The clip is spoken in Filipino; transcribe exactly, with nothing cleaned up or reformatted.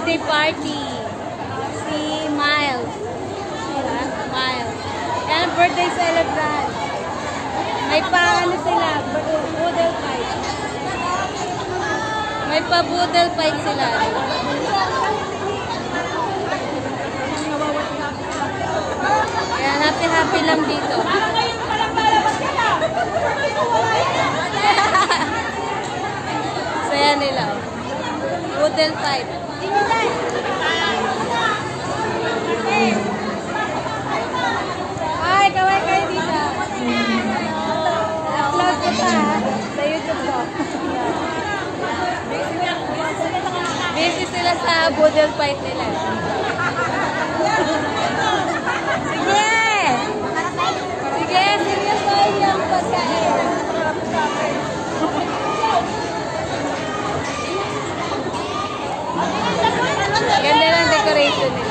birthday party. Si Miles. Diba? Miles. Yan ang birthday celebrant. May pa ano sila, boodle fight. May pa boodle fight sila. Kaya happy-happy lang dito. Saya nila. Boodle fight. Ay, kaway kayo dito. Upload ko pa sa YouTube ko. Busy sila sa boodle fight nila. Sige! Sige, seryoso yung pagkain. Ganda ng decoration nila.